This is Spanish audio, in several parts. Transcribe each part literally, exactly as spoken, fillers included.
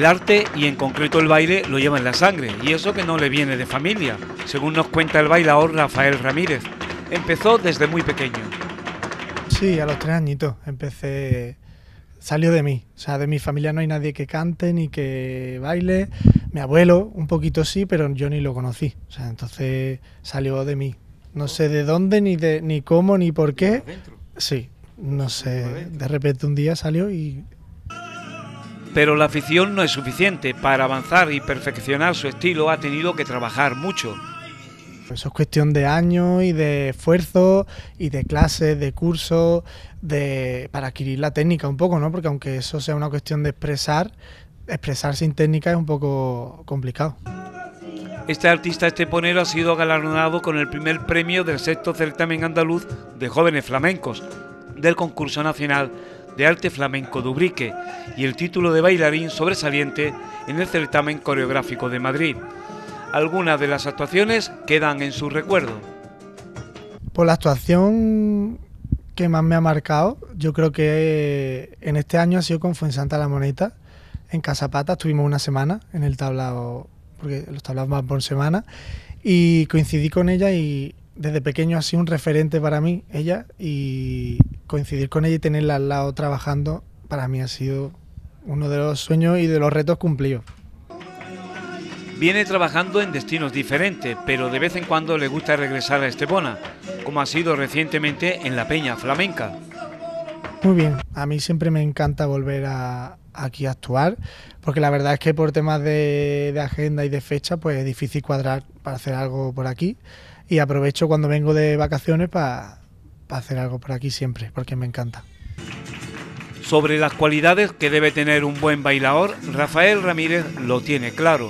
El arte, y en concreto el baile, lo lleva en la sangre, y eso que no le viene de familia, según nos cuenta el bailaor Rafael Ramírez. Empezó desde muy pequeño. Sí, a los tres añitos empecé, salió de mí, o sea, de mi familia no hay nadie que cante ni que baile, mi abuelo un poquito sí, pero yo ni lo conocí, o sea, entonces salió de mí, no sé de dónde, ni de ni cómo, ni por qué, sí, no sé, de repente un día salió y... Pero la afición no es suficiente. Para avanzar y perfeccionar su estilo ha tenido que trabajar mucho. Eso es cuestión de años y de esfuerzo y de clases, de cursos, de para adquirir la técnica un poco, ¿no? Porque aunque eso sea una cuestión de expresar, expresar sin técnica es un poco complicado. Este artista esteponero ha sido galardonado con el primer premio del sexto certamen andaluz de jóvenes flamencos del concurso nacional de arte flamenco de Ubrique y el título de bailarín sobresaliente en el certamen coreográfico de Madrid. Algunas de las actuaciones quedan en su recuerdo. Pues la actuación que más me ha marcado, yo creo que en este año ha sido con Fuensanta La Moneta, en Casapata. Estuvimos una semana en el tablao, porque los tablaos van por semana, y coincidí con ella y desde pequeño ha sido un referente para mí, ella, y coincidir con ella y tenerla al lado trabajando, para mí ha sido uno de los sueños y de los retos cumplidos. Viene trabajando en destinos diferentes, pero de vez en cuando le gusta regresar a Estepona, como ha sido recientemente en la Peña Flamenca. Muy bien, a mí siempre me encanta volver a, aquí a actuar, porque la verdad es que por temas de, de agenda y de fecha, pues es difícil cuadrar para hacer algo por aquí, y aprovecho cuando vengo de vacaciones para, para hacer algo por aquí siempre, porque me encanta. Sobre las cualidades que debe tener un buen bailaor, Rafael Ramírez lo tiene claro.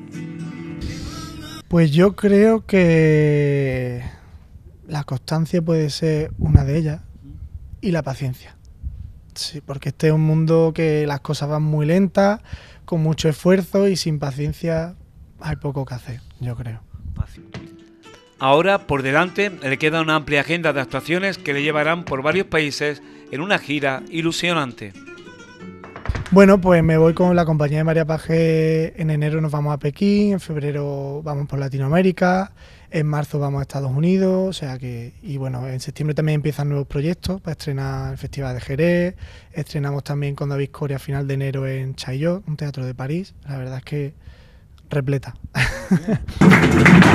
Pues yo creo que la constancia puede ser una de ellas y la paciencia. Sí, porque este es un mundo que las cosas van muy lentas, con mucho esfuerzo y sin paciencia hay poco que hacer, yo creo. Ahora, por delante, le queda una amplia agenda de actuaciones que le llevarán por varios países en una gira ilusionante. Bueno, pues me voy con la compañía de María Pajé. En enero nos vamos a Pekín, en febrero vamos por Latinoamérica, en marzo vamos a Estados Unidos, o sea que, y bueno, en septiembre también empiezan nuevos proyectos para estrenar el Festival de Jerez, estrenamos también con David Coria a final de enero en Chaillot, un teatro de París, la verdad es que repleta.